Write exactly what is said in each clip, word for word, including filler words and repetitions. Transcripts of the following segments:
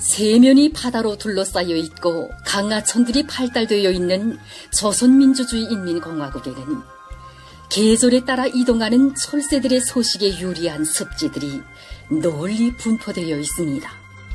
세면이 바다로 둘러싸여 있고 강하천들이 발달되어 있는 조선민주주의 인민공화국에는 계절에 따라 이동하는 철새들의 소식에 유리한 습지들이 널리 분포되어 있습니다.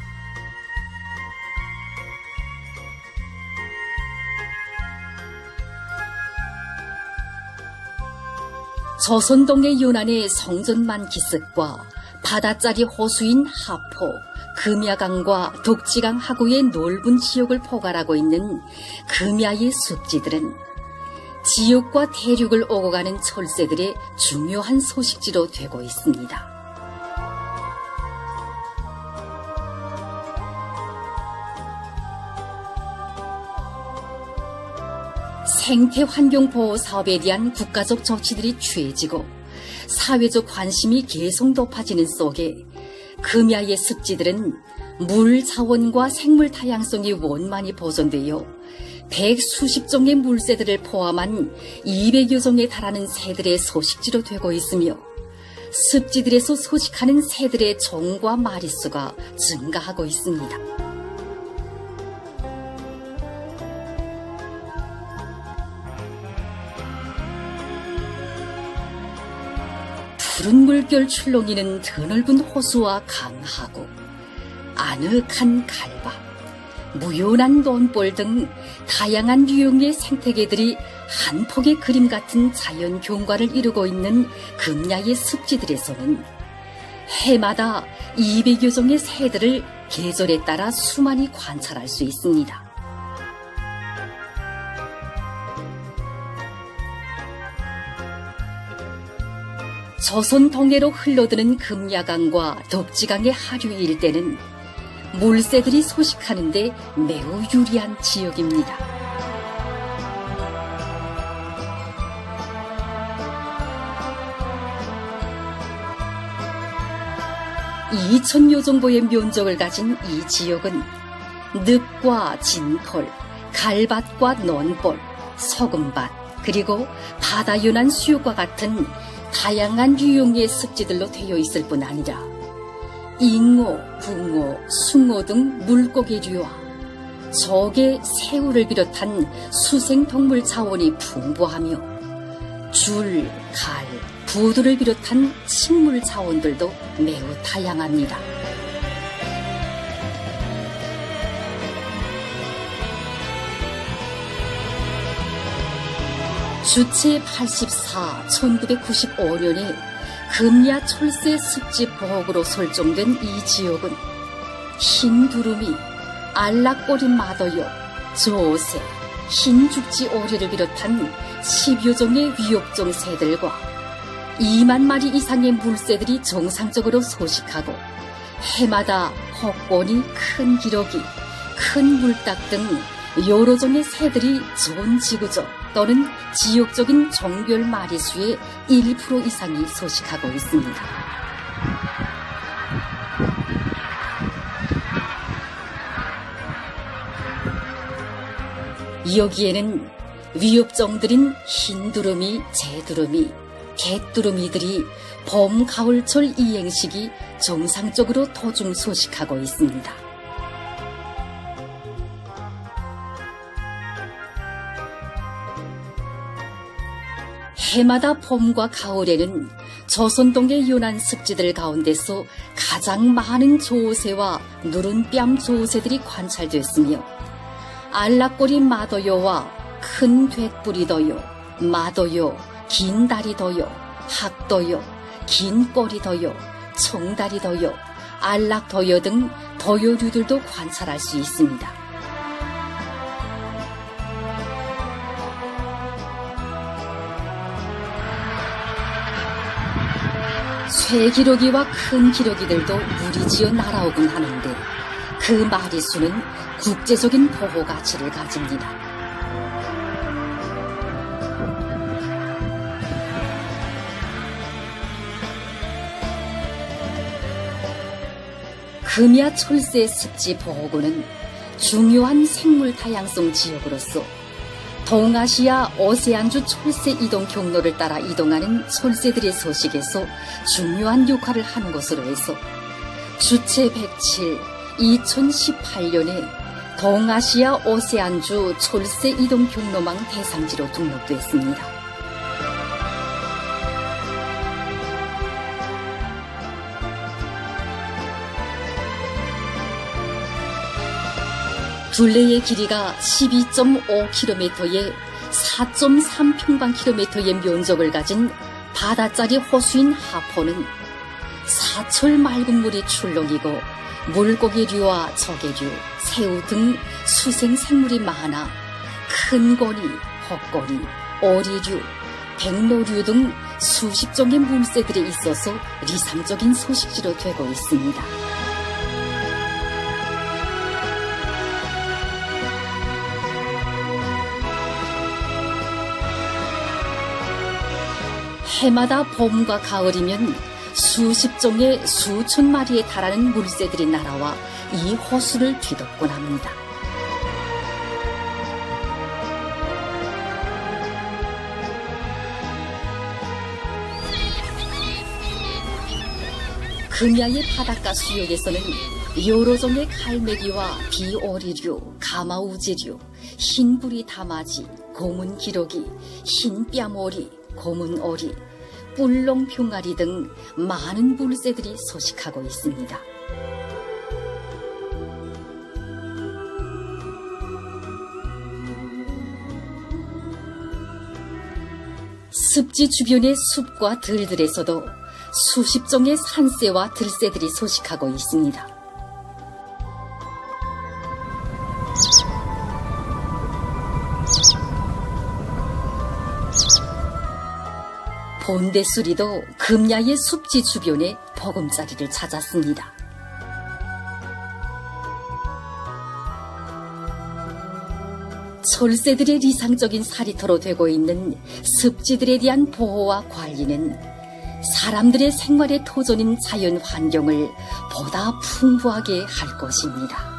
조선동의 요난의 성전만 기슭과 바다짜리 호수인 하포, 금야강과 독지강 하구의 넓은 지역을 포괄하고 있는 금야의 습지들은 지역과 대륙을 오고 가는 철새들의 중요한 소식지로 되고 있습니다. 생태환경보호 사업에 대한 국가적 조치들이 취해지고 사회적 관심이 계속 높아지는 속에 금야의 습지들은 물 자원과 생물 다양성이 원만히 보존되어 백수십 종의 물새들을 포함한 이백여 종에 달하는 새들의 소식지로 되고 있으며 습지들에서 소식하는 새들의 종과 마리수가 증가하고 있습니다. 푸른 물결 출렁이는 드넓은 호수와 강하고 아늑한 갈박, 무연한 논볼 등 다양한 유형의 생태계들이 한 폭의 그림 같은 자연 경관을 이루고 있는 금야의 습지들에서는 해마다 이백여 종의 새들을 계절에 따라 수많이 관찰할 수 있습니다. 조선 동해로 흘러드는 금야강과 독지강의 하류 일대는 물새들이 소식하는데 매우 유리한 지역입니다. 이천여 정도의 면적을 가진 이 지역은 늪과 진털, 갈밭과 논볼, 소금밭, 그리고 바다연안 수육과 같은 다양한 유형의 습지들로 되어 있을 뿐 아니라 잉어, 붕어, 숭어 등 물고기류와 조개, 새우를 비롯한 수생동물 자원이 풍부하며 줄, 갈, 부두를 비롯한 식물 자원들도 매우 다양합니다. 주체 팔십사, 천구백구십오 년에 금야 철새 습지 보호구로 설정된 이 지역은 흰두루미, 알락꼬리 마더요, 조새, 흰죽지 오리를 비롯한 십여 종의 위협종 새들과 이만 마리 이상의 물새들이 정상적으로 소식하고 해마다 헛고니, 큰 기러기, 큰 물닭 등 여러 종의 새들이 전 지구적 또는 지역적인 종별 마리수의 일 퍼센트 이상이 소식하고 있습니다. 여기에는 위협종들인 흰두루미, 재두루미, 개두루미들이 봄, 가을철 이행시기 정상적으로 도중 소식하고 있습니다. 해마다 봄과 가을에는 조선동의 연안 습지들 가운데서 가장 많은 조새와 누른뺨 조새들이 관찰됐으며 알락꼬리 마더요와 큰 돛뿌리더요, 마더요, 긴 다리더요, 학더요, 긴 꼬리더요, 총다리더요, 알락더요 등 더요류들도 관찰할 수 있습니다. 쇠기러기와 큰 기러기들도 무리지어 날아오곤 하는데 그 마리수는 국제적인 보호 가치를 가집니다. 금야 철새 습지 보호구는 중요한 생물 다양성 지역으로서 동아시아 오세안주 철새 이동 경로를 따라 이동하는 철새들의 소식에서 중요한 역할을 하는 것으로 해서 주체 백칠, 이천십팔 년에 동아시아 오세안주 철새 이동 경로망 대상지로 등록됐습니다. 둘레의 길이가 십이 점 오 킬로미터에 사 점 삼 평방킬로미터의 면적을 가진 바다짜리 호수인 하포는 사철 맑은 물이 출렁이고 물고기류와 조개류, 새우 등 수생 생물이 많아 큰 고니, 헛고니, 오리류, 백로류 등 수십 종의 물새들이 있어서 이상적인 서식지로 되고 있습니다. 해마다 봄과 가을이면 수십 종의 수천 마리에 달하는 물새들이 날아와 이 호수를 뒤덮곤 합니다. 금야의 바닷가 수역에서는 여러 종의 갈매기와 비오리류, 가마우지류, 흰부리 다마지, 고문 기러기, 흰 뺨오리, 고문 오리, 뿔롱 병아리 등 많은 물새들이 서식하고 있습니다. 습지 주변의 숲과 들들에서도 수십 종의 산새와 들새들이 서식하고 있습니다. 본대수리도 금야의 숲지 주변에 보금자리를 찾았습니다. 철새들의 이상적인 살이터로 되고 있는 습지들에 대한 보호와 관리는 사람들의 생활의 토전인 자연 환경을 보다 풍부하게 할 것입니다.